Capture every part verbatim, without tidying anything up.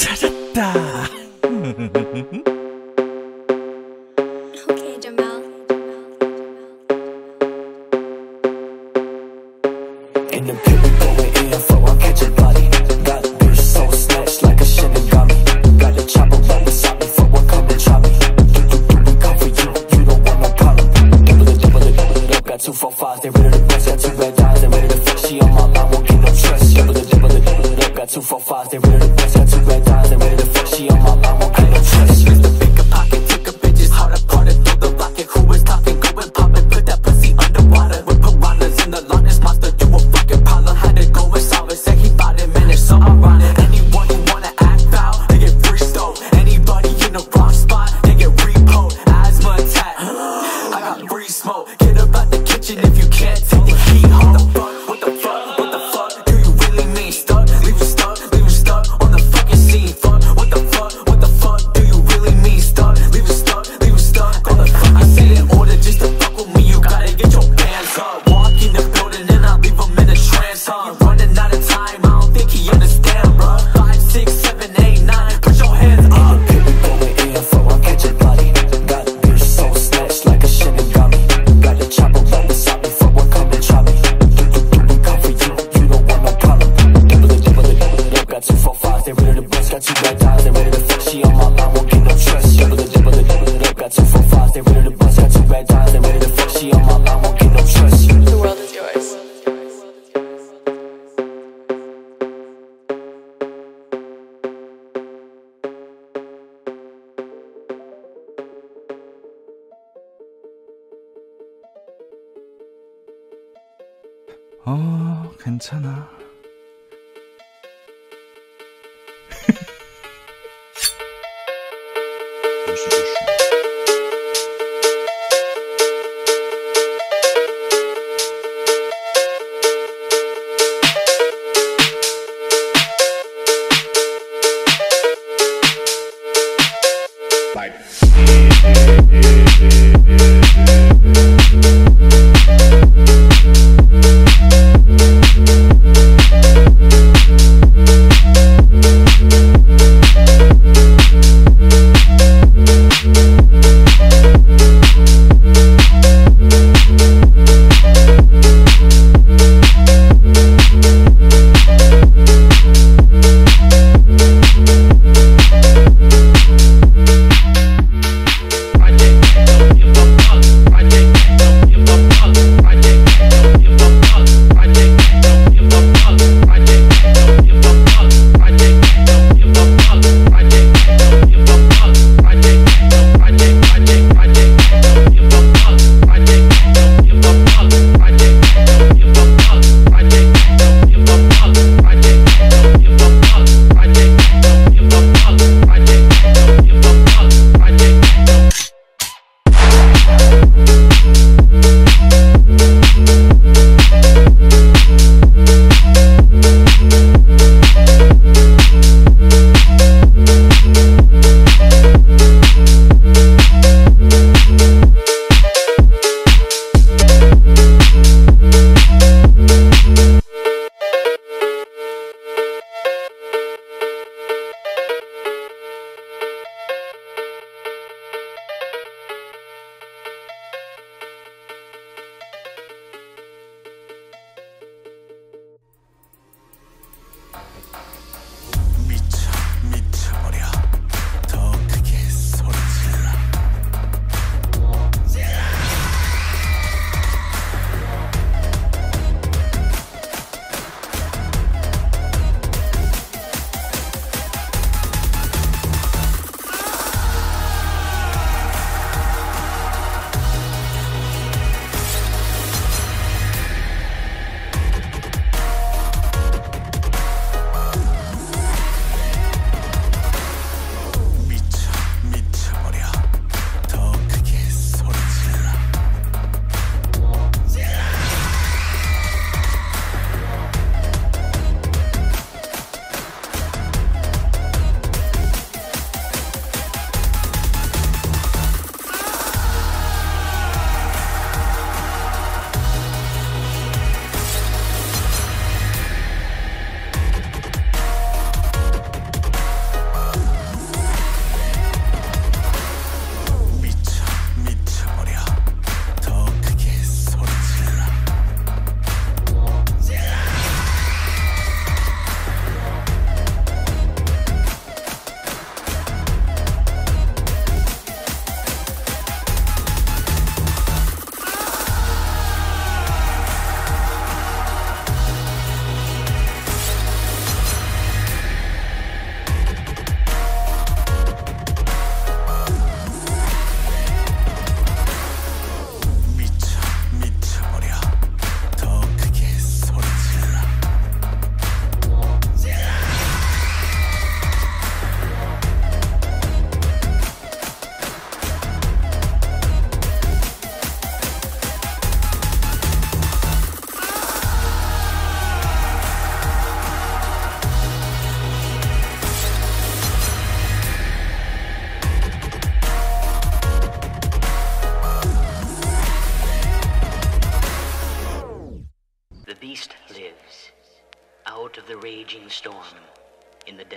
찾았다. Okay, Jamal. In the pit, we going in for I'll catch a body. Got bitch so snatched like a shinigami. Got the chopper right beside me for what come and try me. Do, do, do, we come for you, you don't want no problem. Double it, double it, double it up. Got two, four, fives, they ready to bust. Got two red dimes, they ready to fuck. She on my line, won't get no trust. Double it, double it, double it up. Got two, four, fives, they ready to bust. Got two red dimes, they ready to fuck. She on my line, won't get no trust. Mr. Bigger pocket, took a bitches hard apart and throw the rocket. Who is talking, go and pop and put that pussy underwater. With piranhas in the lot, this monster, you a fucking problem. Had to go and solve it, say he bought it, man, it's so ironic. Anyone who wanna act foul, they get free stole. Anybody in the wrong spot, they get repoed. Asthma attack, I got free smoke. Get up out the kitchen if you can't take the heat home. What the fuck, what the fuck, what the fuck do you really mean? Stuck, leave you stuck, leave you stuck on the fucking scene. Fuck, what the fuck, what the fuck do you really mean? Stuck, leave you stuck, leave you stuck on the fucking scene. In order just to fuck with me, you gotta get your bands up. Walk in the building and I leave him in a trance, huh? Running out of time, I don't think he understand, bruh. Five, six, seven, eight, nine, put your hands up. In the pit, we going in for I'll catch a body. Got bitch so snatched like a shinigami. Got the chopper right beside me for what come and try me. Do, do, do, we come for you, you don't want no problem. Double it, double it, double it up. Got two, four, fives, they ready to bust. Got two red dimes, they ready to fuck. She on my line, won't get no trust. Double it, double it, double it up. Got two, four, fives, they ready to bust. Got two red dimes, they ready to fuck. She on my line, won't get no trust. The world is yours. 어, 괜찮아. I can't give a fuck.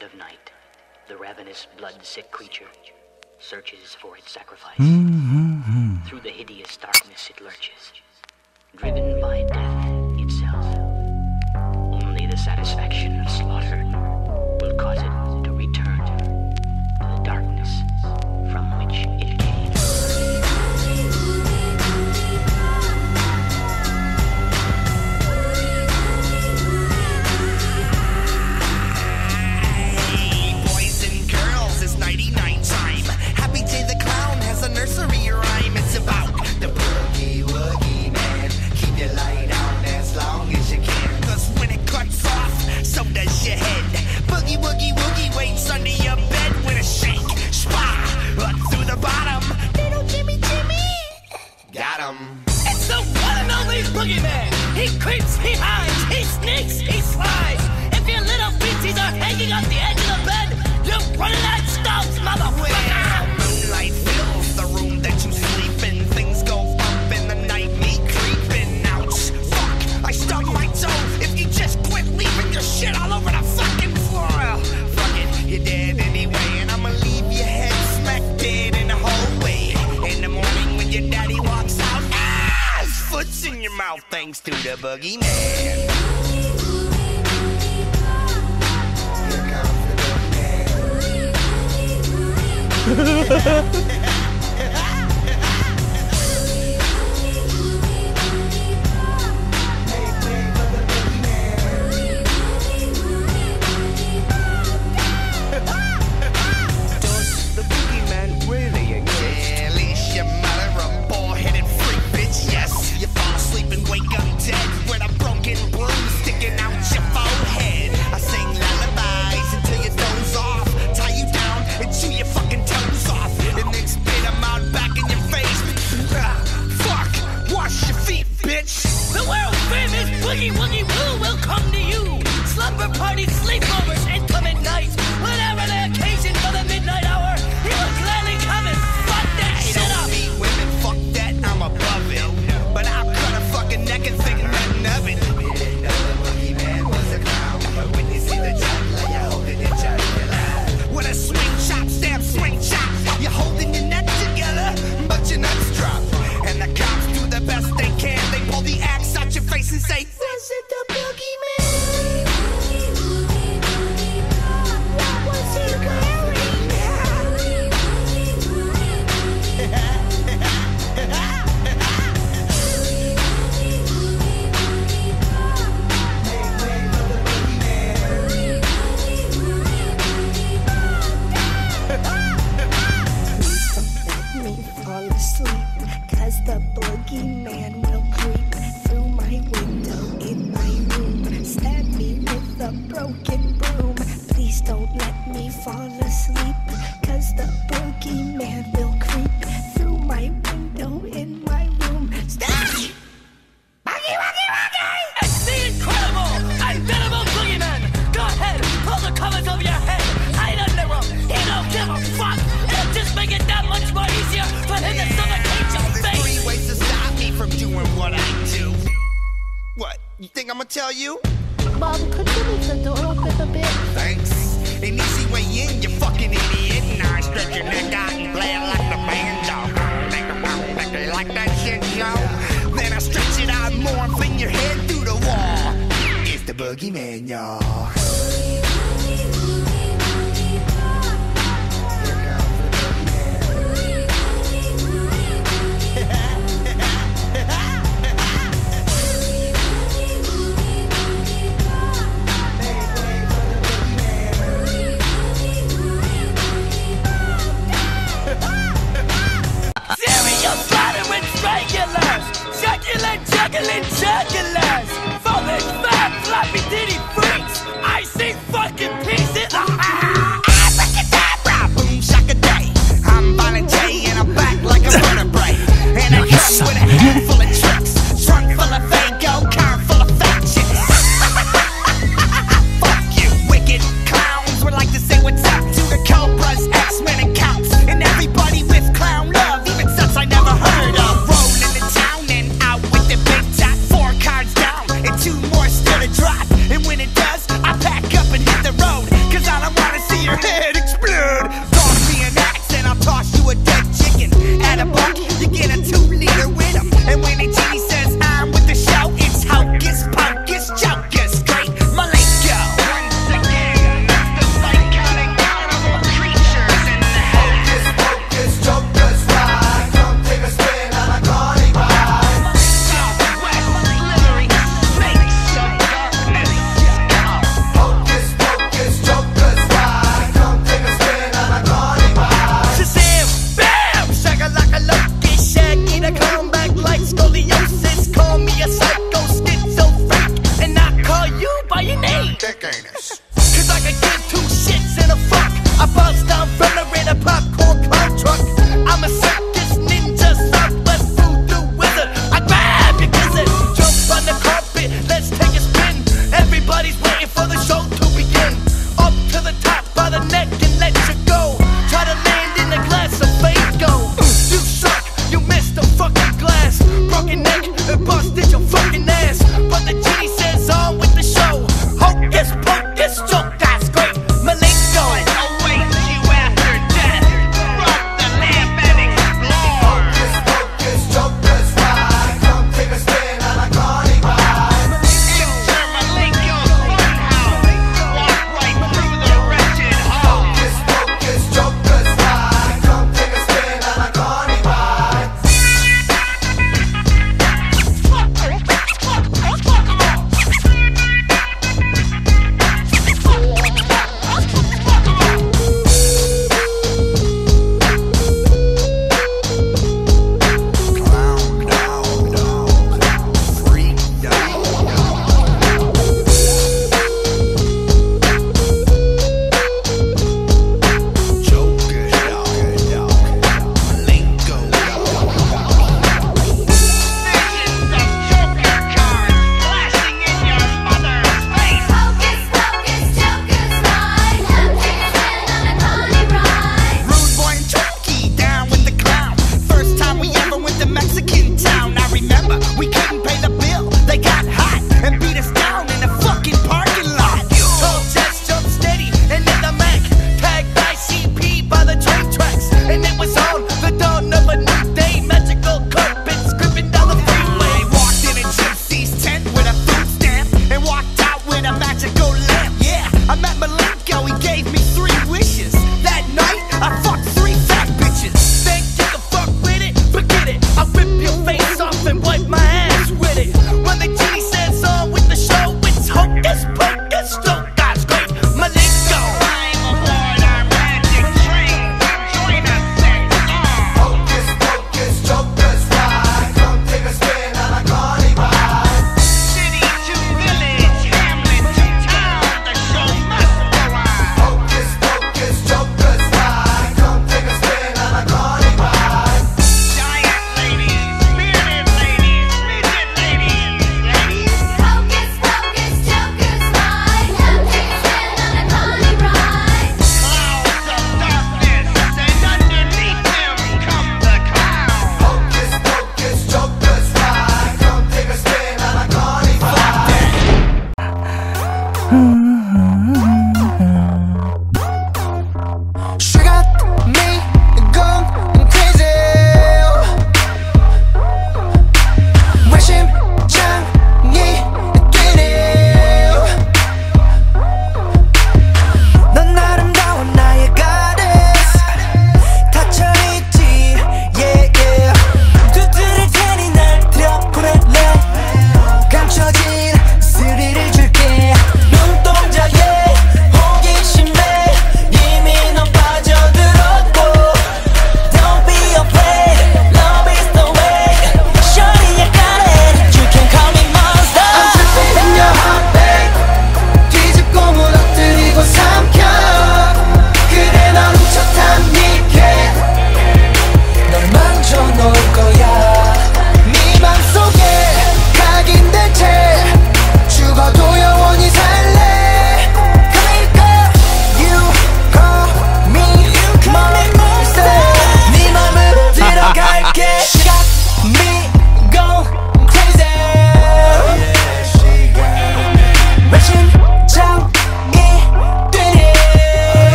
dead of night, the ravenous, blood-sick creature searches for its sacrifice. Mm-hmm. Through the hideous darkness it lurches, driven by death itself. Only the satisfaction of slaughter will cause it to return to the darkness from which it came. ninety-nine time. Happy Day the Clown has a nursery rhyme. It's about the boogie woogie man. Keep your light on as long as you can. Cause when it cuts off, so does your head. Boogie woogie woogie waits under your bed with a shake. Spah! Up through the bottom. Little Jimmy Jimmy. Got him. It's the one and only boogeyman. He creeps, he hides, he sneaks, he slides. If your little feeties are hanging off the edge of the bed, you're running out of stones, motherfucker! Moonlight fills the room that you sleep in. Things go bump in the night, me creeping. Ouch, fuck, I stubbed my toe. If you just quit leaving your shit all over the fucking floor. Fuck it, you're dead anyway. And I'ma leave your head smack dead in the hallway. In the morning when your daddy walks out, ah, his foot's in your mouth thanks to the boogeyman. Does the boogeyman really exist? Yeah, at least your mother a bald-headed freak, bitch, yes. You fall asleep and wake up dead with a broken broom sticking out your forehead. I sing lullabies until you doze off, tie you down and chew your fucking toes off, and then spit them out back in your face. Ah, fuck, wash your feet, bitch. The world famous Boogie Woogie Woo will come to you. Slumber parties, sleepovers, inclement nights. Whatever the occasion for the midnight hour, he will gladly come and fuck that I shit don't up. beat women, fuck that, I'm above it. But I'll cut a fucking neck and think nothing of it. We didn't know the boogeyman was a clown, but when you see the juggler, you're holding your jugular. With a swing chop, stab, swing chop, you're holding your neck together, but your nuts drop. And the cops do the best they can. They pull the axe out your face and say, was it the boogeyman? What was he wearing? Let me fall asleep, cause the boogeyman will creep through my window in my room, stab me with a broken broom. Please don't let me fall asleep, cause the boogeyman will creep through my window in my room. Stab me! Boogie, boogie, boogie! It's the incredible, unbeatable boogeyman. Go ahead, pull the covers over your head. Hide under him. He don't give a fuck. It'll just make it that much more easier for him to suffocate your There's face. three ways to stop me from doing what I do. What? You think I'm gonna tell you? Mom, could you leave the door open a bit? Thanks. An easy way in, you fucking idiot. Now I stretch your neck out and play it like the banjo. Think they like that shit, Joe? Then I stretch it out more and fling your head through the wall. It's the boogeyman, y'all. Serial flattering regulars, jugular juggling jugulars, foolish fat floppy titty freaks. I see fucking pieces. Abracadabra, boom shaka day. I'm Violent J and I'm back like a vertebrae. And I come with a head full of tricks, trunk full of Fago, car full of fat chicks. Fuck you, wicked clowns. Would like to say what's up to the Cobras, X-Men and counts, and everybody with clown love, even such I never heard of. Rolling in town and out with the big top, four cards down and two more still to drop. And when by the neck and let you go. Try to land in a glass of fate, go. You suck, you missed the fucking glass. Broken neck and busted your fucking ass. But the genie says on with the show. Hocus pocus, joke, that's great. Malenko awaits you after death. Rock the lamp and explore. Hocus pocus, joker's ride. Come take a spin on a carny ride. Enter Malenko's funhouse. Walk right through the wretched hall. Hocus pocus,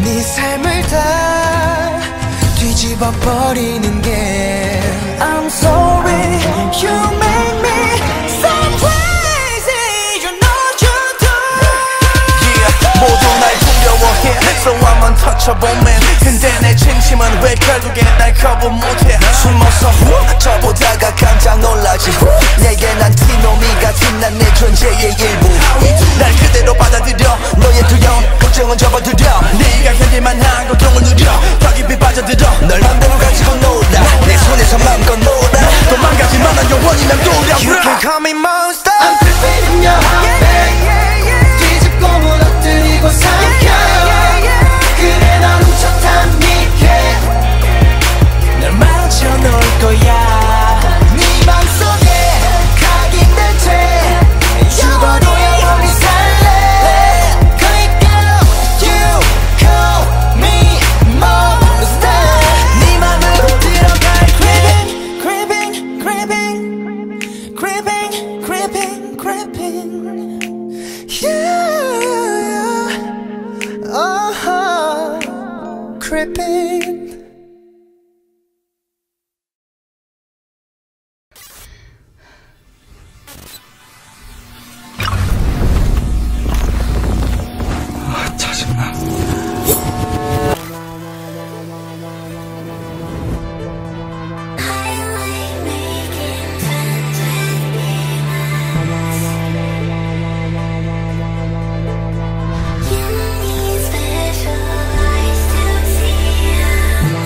네 삶을 다 뒤집어 버리는 게 I'm sorry you make me so crazy you know you do yeah, 모두 날 두려워해 So I'm untouchable man 근데 내 진심은 왜 결국에 날 거부 못해 숨어서 후 저보다가 깜짝 놀라지 후 내게 난 티노미 같은 난 내 존재의 일부 날 그대로 받아들여 너의 두려움 걱정은 접어들여 네가 견딜만한 고통을 누려 더 깊이 빠져들어 널 맘대로 가지고 놀아 내 손에서 맘껏 놀아 도망가지만 난 영원히 난 돌아와 You can call me monster I'm creeping in your heart babe 뒤집고 무너뜨리고 삼켜 그래 넌 훔쳤단 니게 널 맞춰 놓을 거야 네 맘속에 각인된 죄 죽어도 영원히 살래 그러니까 you call me monster 네 맘으로 들어갈 creeping creeping creeping creeping creeping creeping yeah uh-huh creeping 짜증나 You need special eyes to see.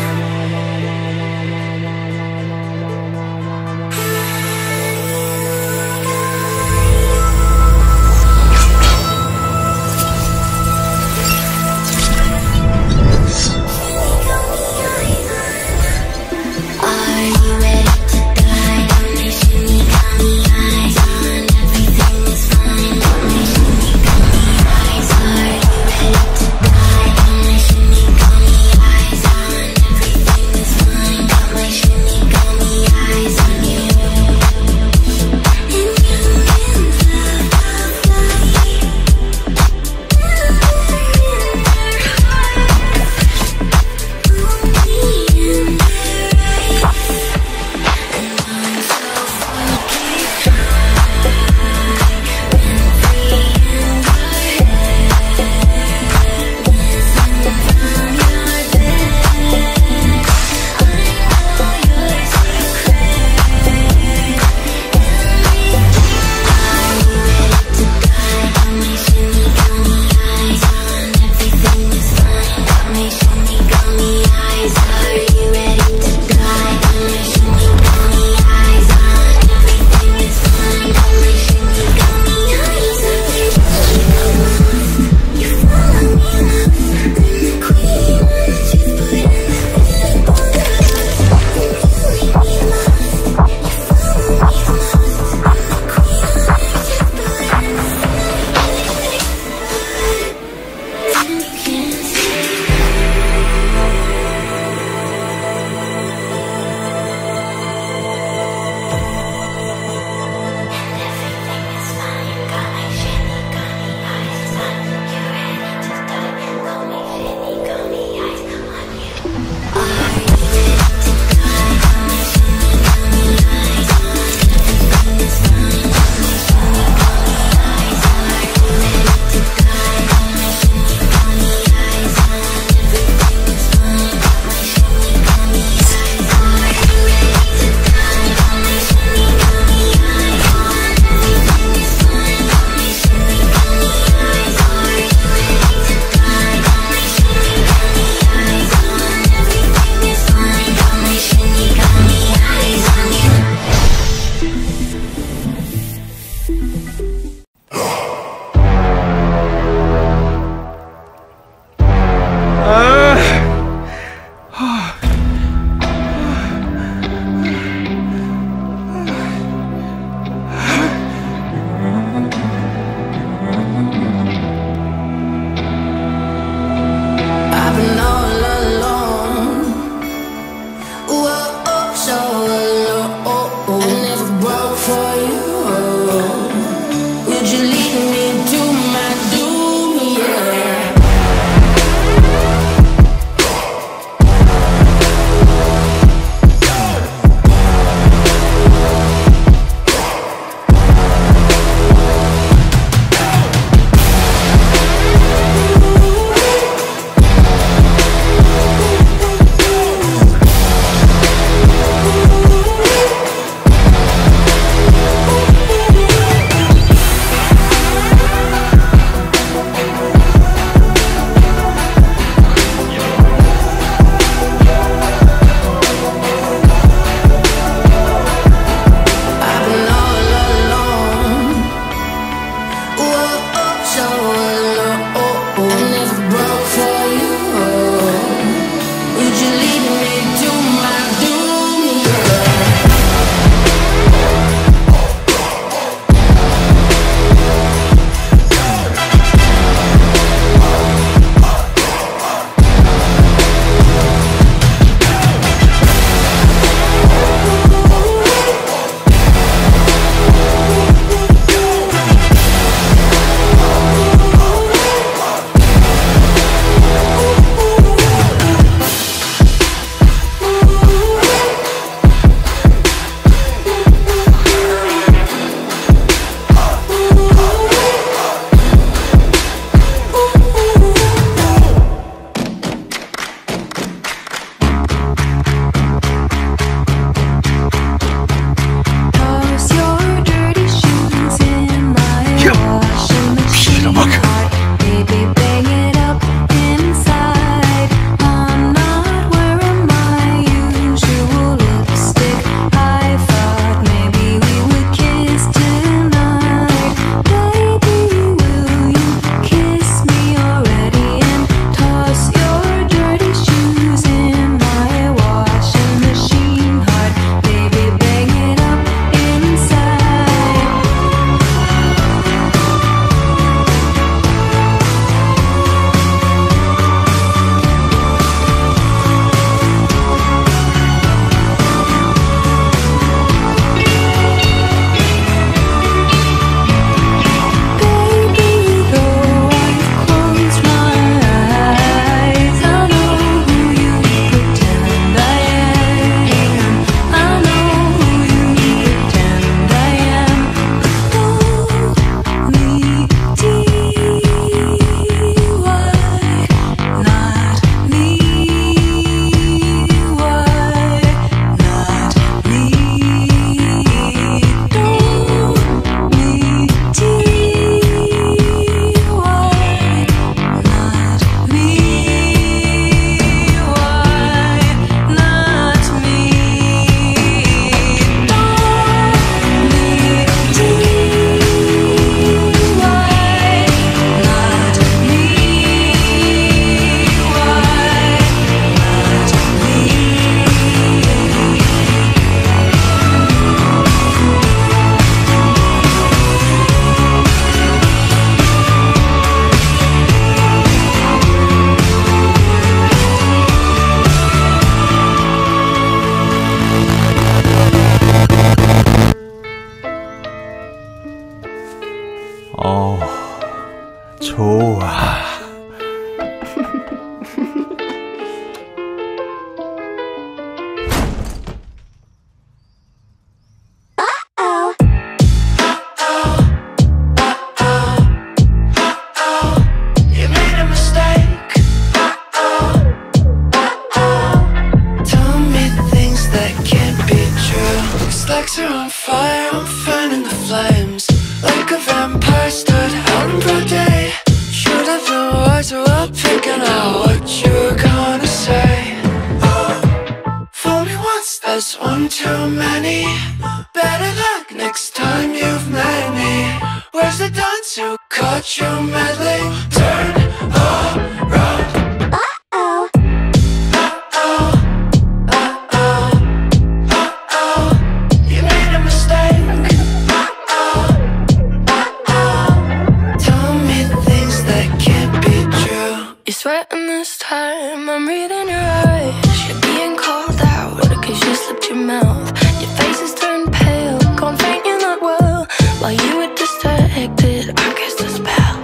too many. Better luck next time you've met me. Where's the dunce who caught you meddling? Turn around. Uh-oh. Uh-oh. Uh-oh. Uh-oh. You made a mistake. Uh-oh. Uh-oh. Tell me things that can't be true. You're sweating this time, I'm reading your eyes. You're being called out, cause you slipped your mouth. Your face has turned pale, gone faint, you're not well. While you were distracted, I cast a spell.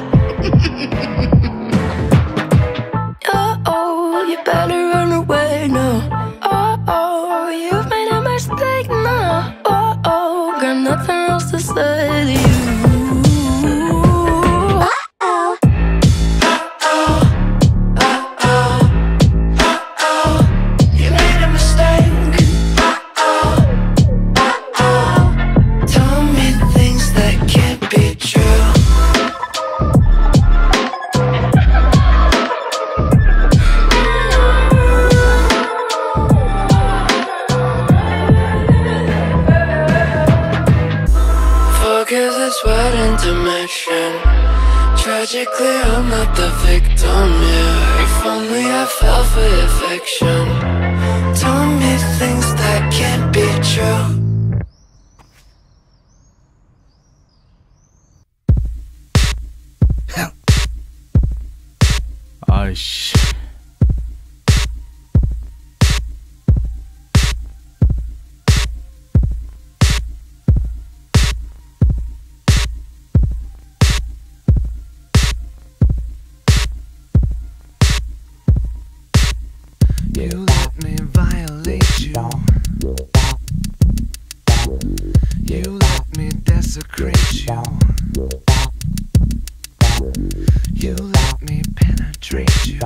Uh-oh, you better run away now. Uh-oh, you've made a mistake now. Uh-oh, got nothing else to say to you. Tragically, I'm not the victim here. If only I fell for your fiction. Tell me things that can't be true. 아이씨. You let me violate you. You let me desecrate you. You let me penetrate you.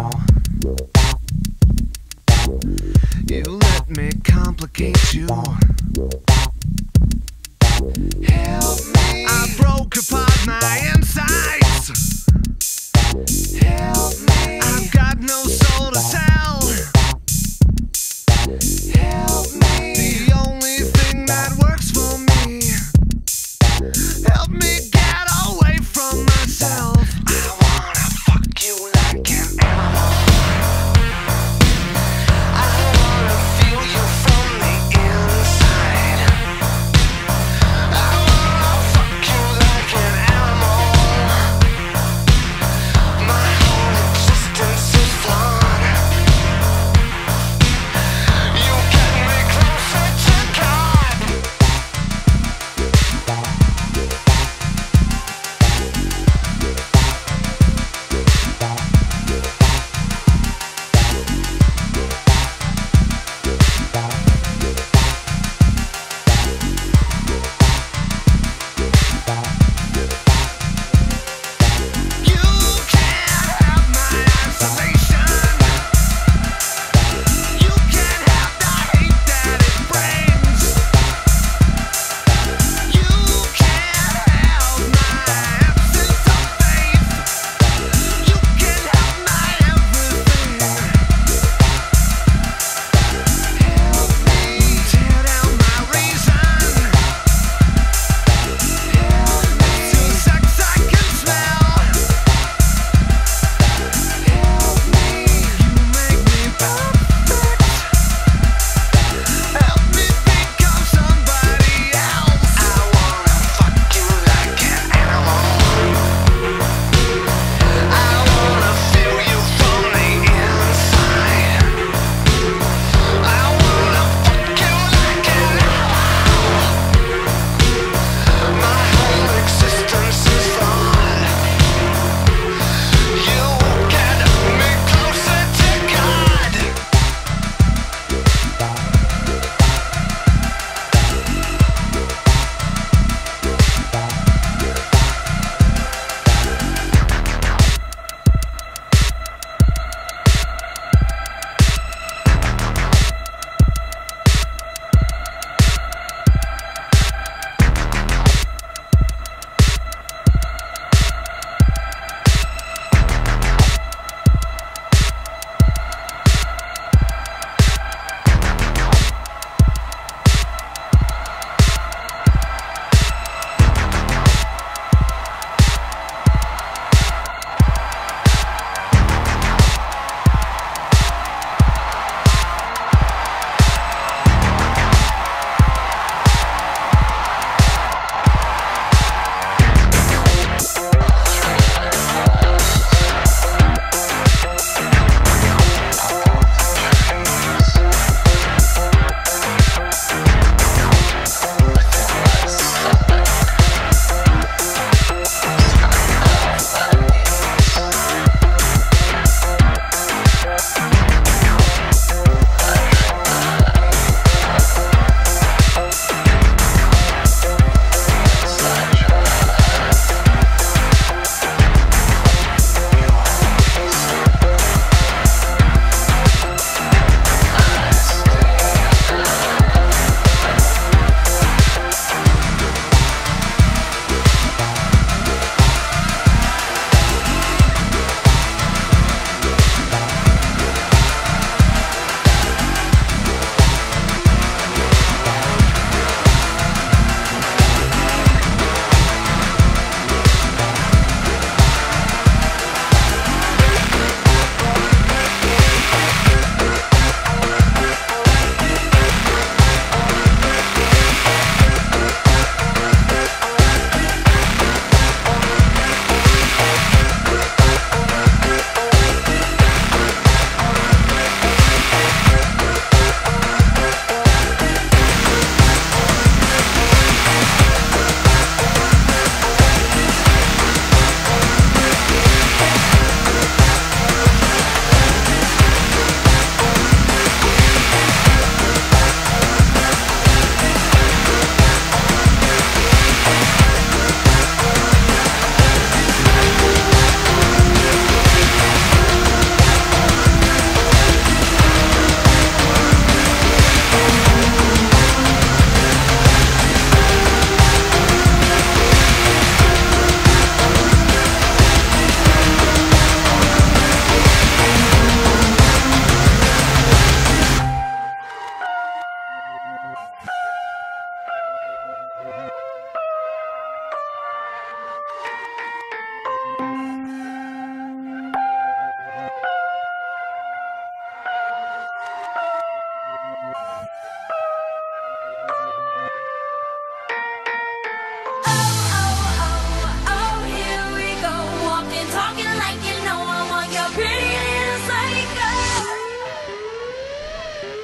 You let me complicate you. Help me. I broke apart my insides. Help me. I've got no soul to tell. Help me. The only thing that works for me. Help me get away from myself. I wanna fuck you like an animal. I wanna feel you from the inside. I wanna fuck you like an animal. My whole existence is flawed.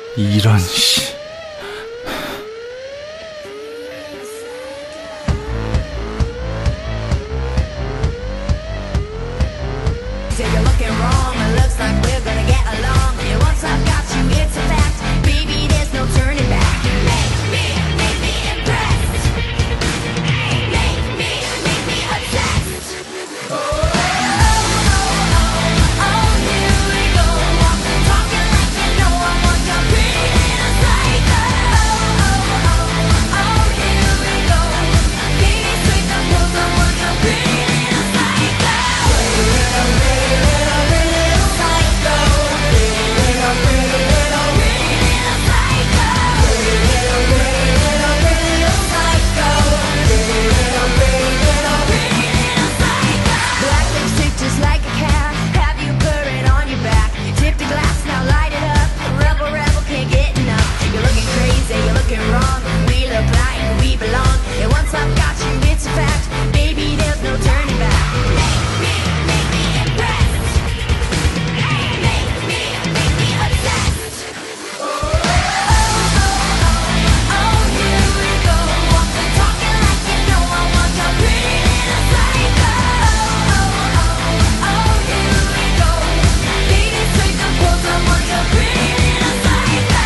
이런 씨. Say you're looking wrong, it looks like we're gonna get along. And once I've got you, it's a fact. Baby, there's no turning back. Make me, make me impressed. Make me, make me obsessed. Oh, oh, oh, oh, here we go. Walking, talking like you know I want your pretty little psycho. Oh, oh, oh, oh, here we go. Baby, straight the pose, I want your pretty little psycho. Wrong, we look like we belong. And once I've got you, it's a fact. Baby, there's no turning back. Make me, make me impressed. Make me, make me obsessed. Oh, oh, oh, oh, here we go. Walking, talking like you know I want your pretty little psycho. Oh, oh, oh, oh, here we go. Baby, straight the pose, I want your pretty little psycho.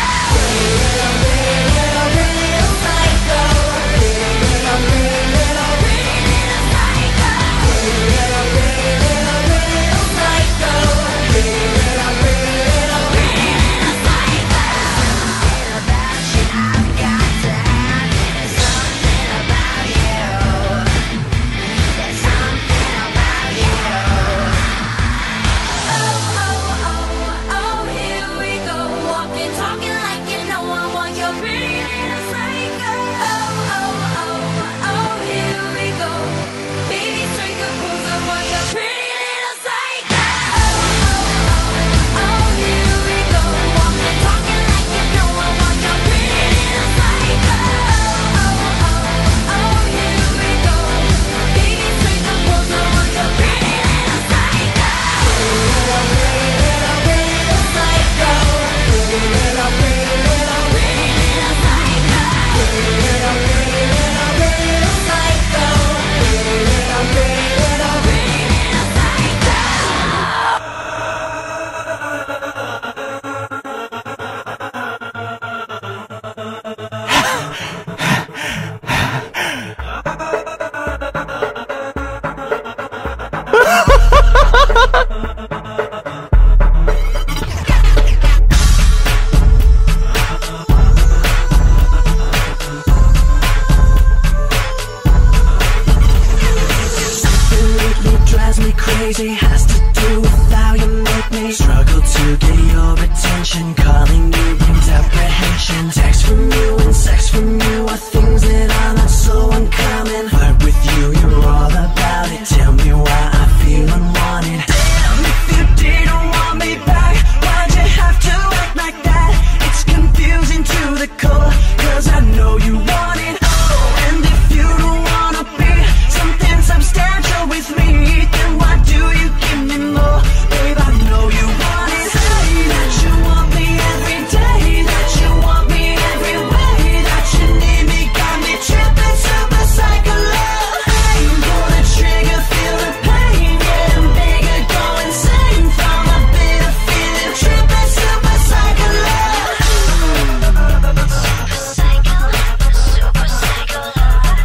Has to do with how you make me struggle to get your attention. Calling you brings apprehension. Text from you and sex from you are things that are not so uncommon. But with you, you're all about it. Tell me why I feel unwanted. Damn, if you didn't want me back, why'd you have to act like that? It's confusing to the core, cause I know you want it. Oh, and if you don't wanna be something substantial with me, then why do you give me more? Babe, I know you want it. Say that you want me every day, that you want me every way, that you need me, got me tripping, super psycho love. Hey, pull the trigger, feel the pain, getting bigger, go insane from a bit of feeling, tripping, super psycho love. Super psycho, super psycho love.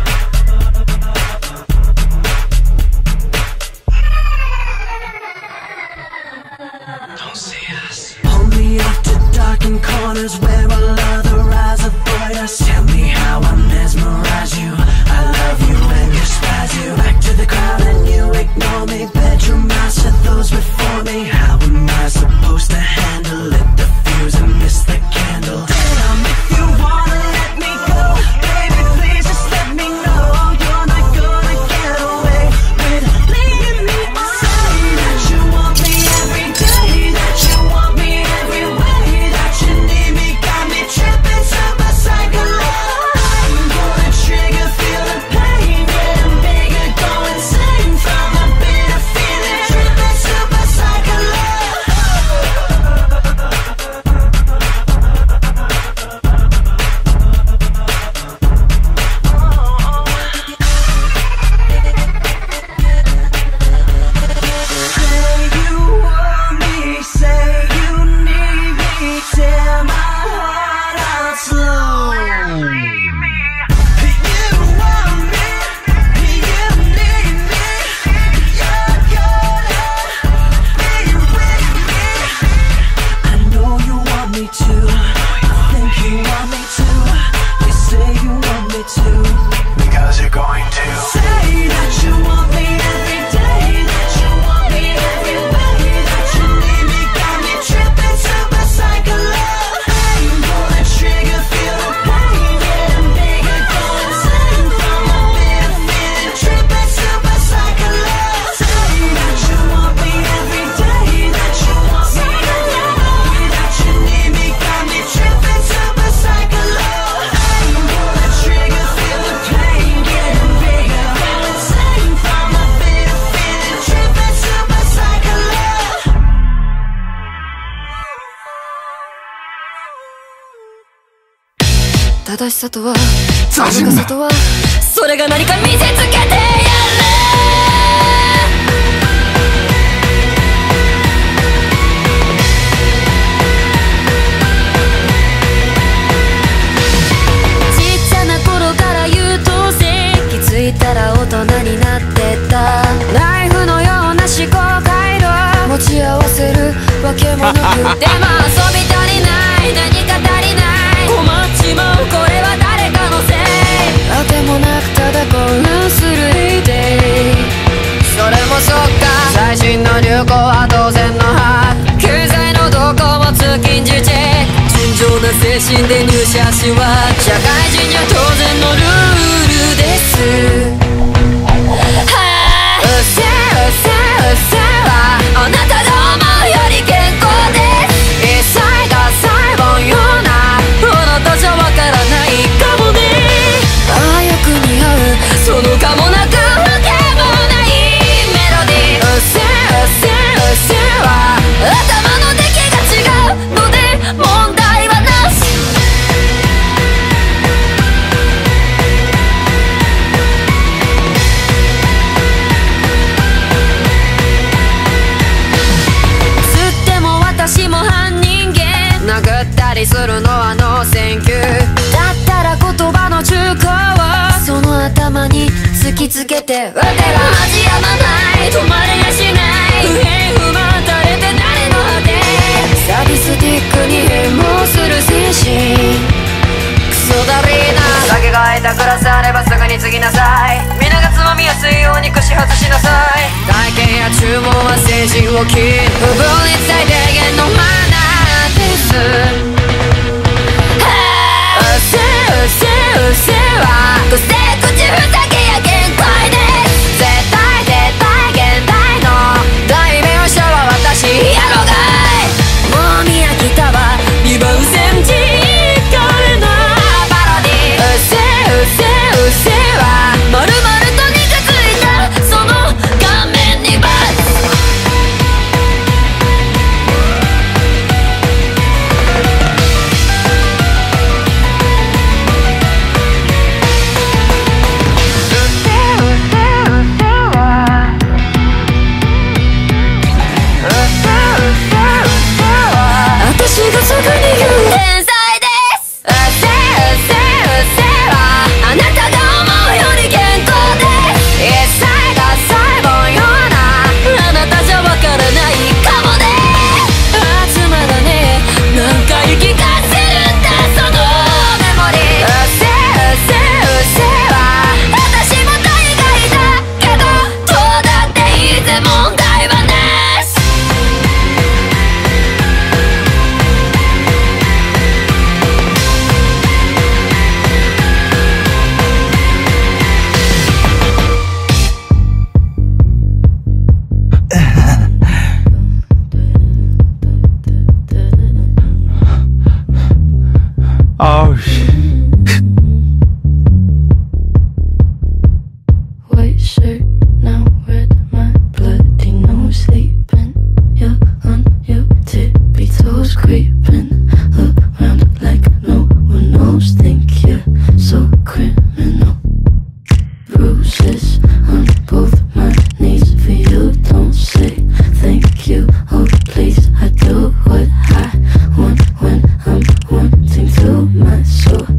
Don't see us. Pull me off to darkened corners where all other eyes avoid us. Tell me how I mesmerize you. I love you and despise you. Back to the crowd and you ignore me. Bedroom, I said those before me. How am I supposed to handle it? The fuse and miss the candle. Damn, if you wanna let me go, baby, please just let me know. You're not gonna get away with leaving me on. Say that you want me every day, that you want me every way, that you need me. I think you want me to. You say you want me to, because you're going to say that you want me every day, that you want me every way, that you need me, got me tripping, super psycho love. Aim, pull the trigger, feel the pain getting bigger, going insane from a bit of feeling, tripping, super psycho love. Say that you want me every day, that you want me every way, that you need me, got me tripping, super psycho love. Aim, pull the trigger, feel the pain getting bigger, going insane from a bit of feeling, tripping, super psycho love. 正しさとは正しさとはそれが何か見せつけてやる。ちっちゃな頃から優等生、気づいたら大人になってた。ナイフのような思考回路持ち合わせるわけもなくでも遊び足りない、何か足りない困っちまう、これは誰かのせい。あてもなくただ混乱するエイデイ。それもそっか、最新の流行は当然の派、経済の動向も通勤時チェック、純情な精神で入社しは社会人じゃ当然のルールです。はあ、うっせえうっせえうっせえはあなたが思うより健康です。一切が最後ようなあなたじゃわからないかもね。ああよく似合うそのかもなくわけもないメロディー。うっせえうっせえうっせえは頭の出来が違うので問題はなし。つっても私も犯人間、殴ったりするのはノーセンキュー。だったら言葉の中古をその頭に突きつけて、腕が恥やまない、止まれやしない、不平不満垂れて誰の果て、サディスティックに変貌する精神、クソだりーな。酒が空いたグラスあればすぐに継ぎなさい、皆がつまみやすいように串外しなさい。体験や注文は精神を切る不分率最低限のマナーです。うっせえうっせえうっせえはどうせ口ふざけや限界です。絶対絶対現代の代弁者は私やろがい。もう見飽きたわ二番煎じ彼のパロディ。うっせえうっせえうっせえはまるまると肉ついたその顔面にバツ。私がすぐに言う天才です。うっせえうっせえうっせえはあなたが思うより健康です。一切が最後ようなあなたじゃわからないかもね。あつまだね何回聞かせるんだそのメモリー。うっせえうっせえうっせえは私も大概だけどどうだっていいぜ問題はなし。 Oh shit. White shirt, now red, my bloody nose sleeping. You're on your tippy toes, creeping around like no one knows. Think you're so criminal. Bruises on both my knees for you. Don't say thank you. Oh please, I do what I want when I'm wanting to. My soul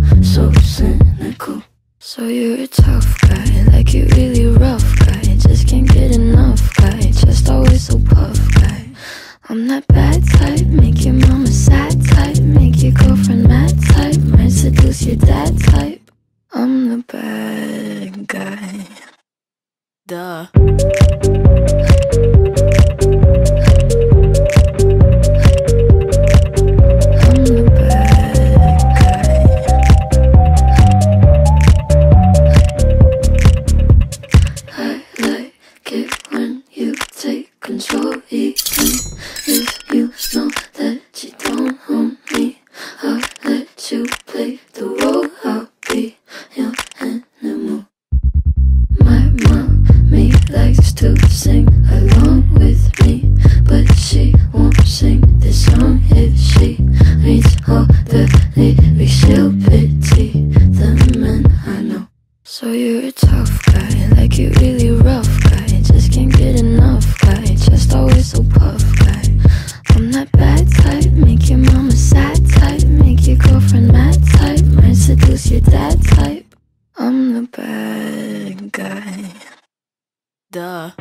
all the lyrics, she'll pity the men I know. So you're a tough guy, like you really rough guy, just can't get enough guy, just always so puff guy. I'm that bad type, make your mama sad type, make your girlfriend mad type, might seduce your dad type. I'm the bad guy. Duh.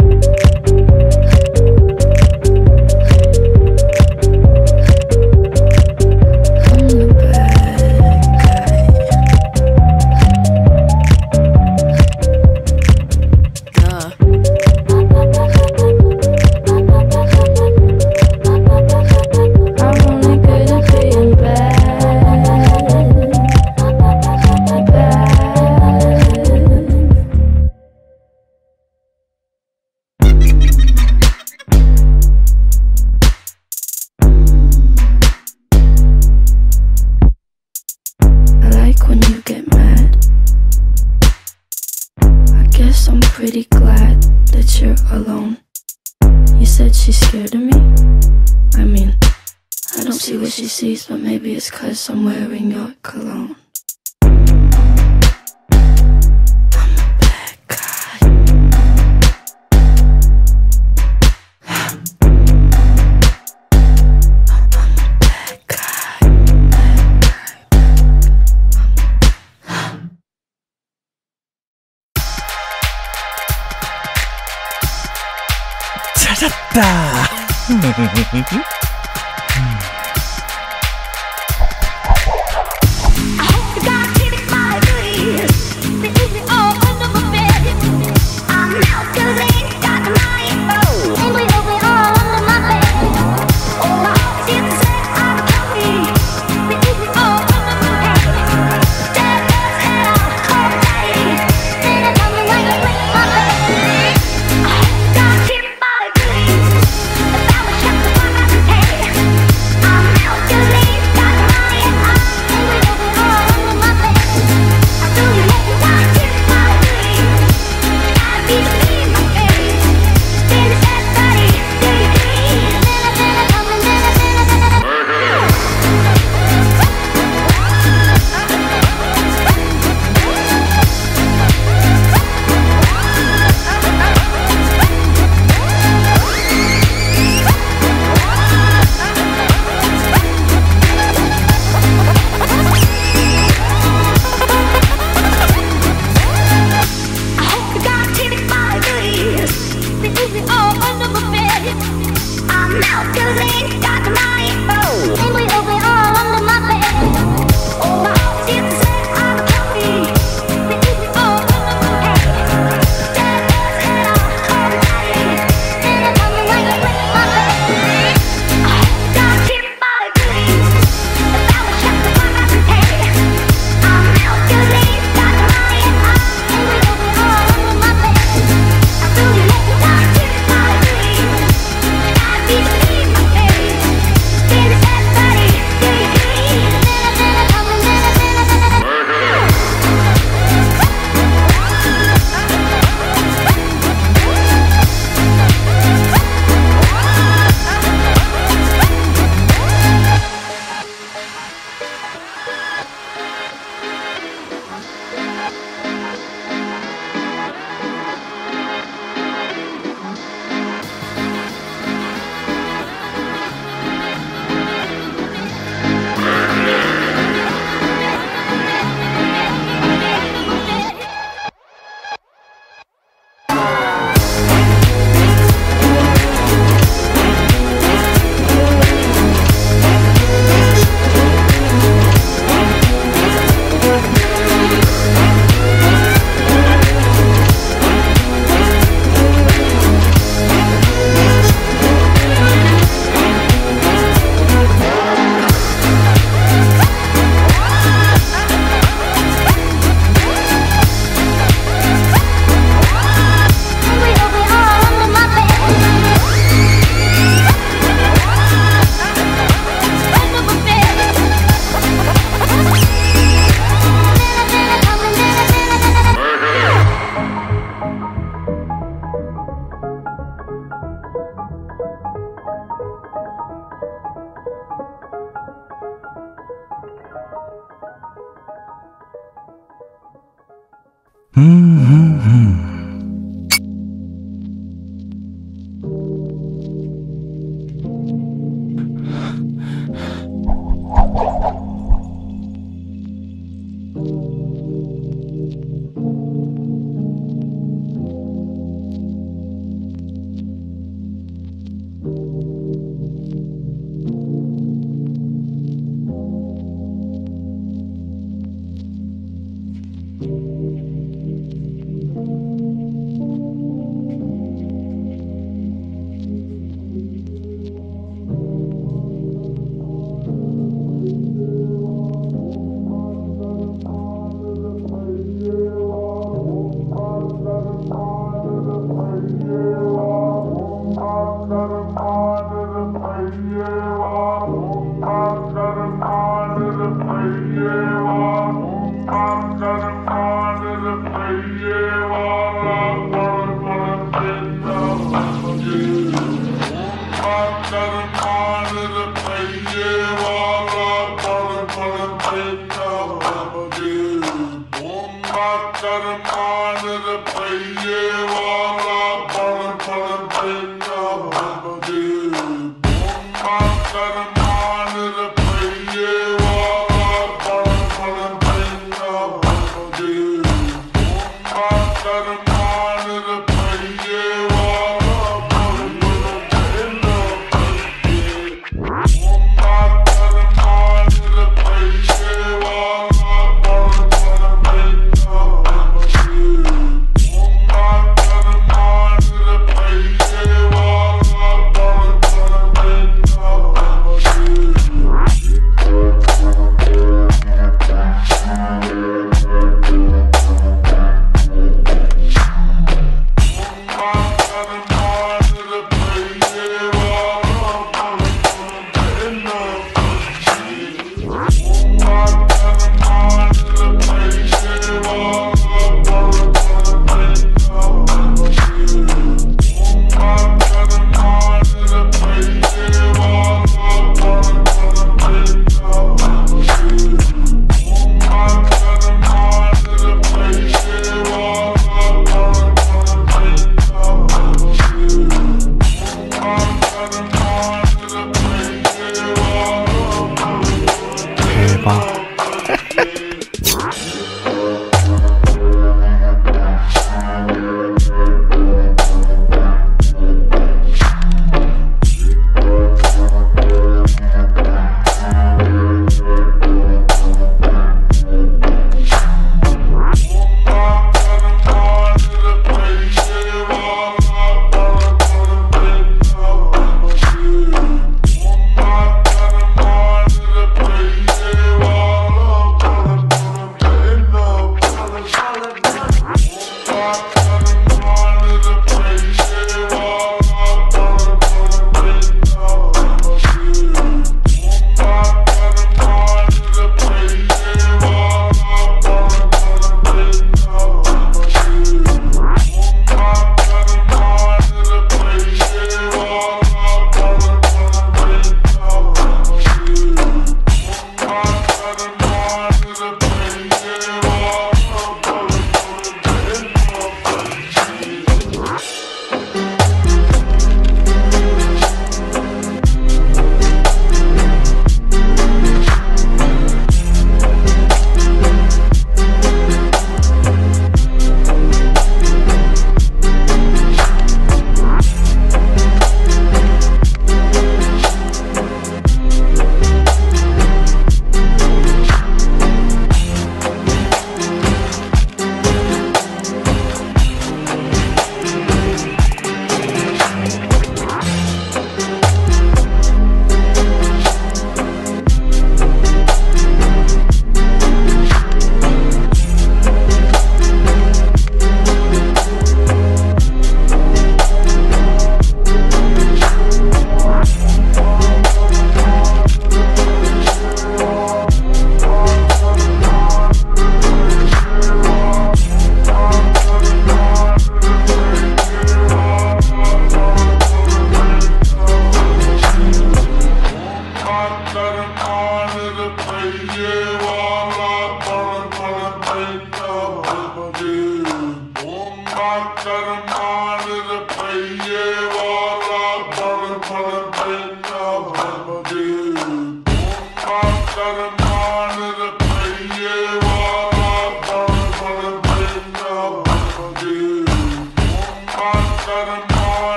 I'm pretty glad that you're alone. You said she's scared of me? I mean, I don't see what she sees, but maybe it's 'cause I'm wearing your cologne. 찾았다. Hey!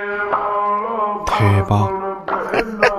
대박.